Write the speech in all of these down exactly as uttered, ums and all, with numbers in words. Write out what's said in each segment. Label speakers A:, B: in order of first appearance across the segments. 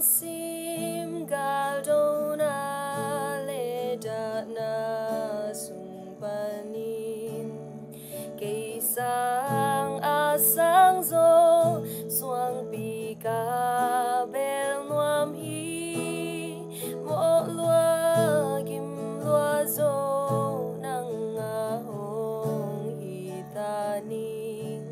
A: sim galdona leda na sumpanin Keisang asang zo suang pika bel nuam hi mo lua kim lua zo nang ahong hitaning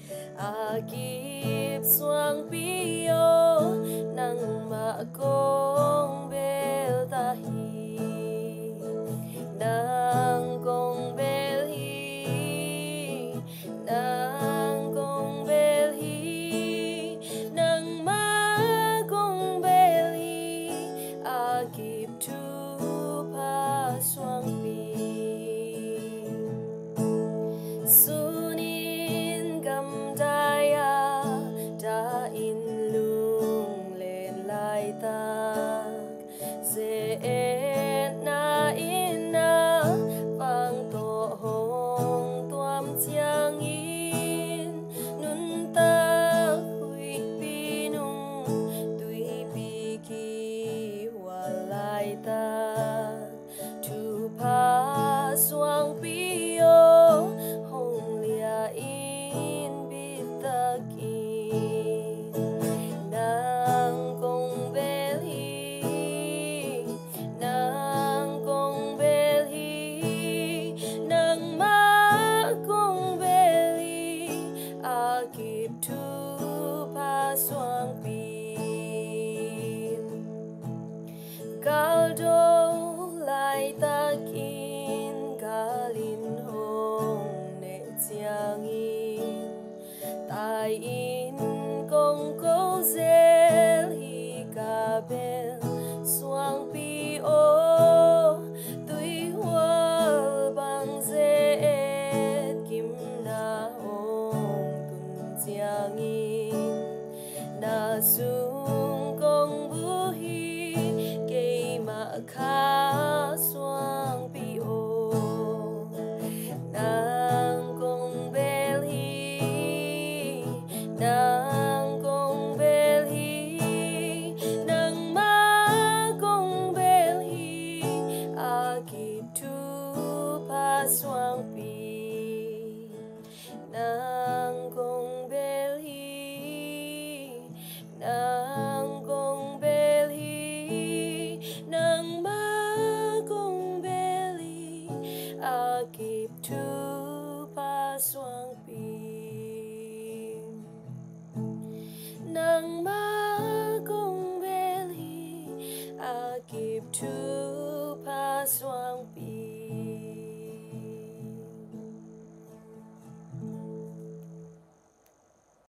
A: Akip suang piyo nang makong bel tahi nang kong bel hi nang kong bel hi nang makong bel hi akip tu pa suang pi sunin gam daya da in lung lên lai tak se et na in na vang to hong tuam chiang in nun ta hui pi nung tui pi ki hua lai tak tu pa suang pi yo hong lia in bi ta ki nang kong bel hi nang kong bel hi nang ma kong bel hi akip tu pa suang pi kaldo lai takin kalin hong ne chiang in tai in kong ko zel hi ka bel suang pi o tui hual bang zet kim na hong tun chiang in na sung kong bu hi kei ma kha suang pi o nang kong bel hi nang kong bel hi nang ma kong bel hi akip tu pa suang pi nang kong bel hi nang kong bel hi nang ma kong bel hi akip tu pa suang pi nang ma kong bel hi akip tu pa suang pi